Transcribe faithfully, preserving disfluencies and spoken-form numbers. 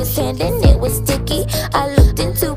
hand and it was sticky. I looked into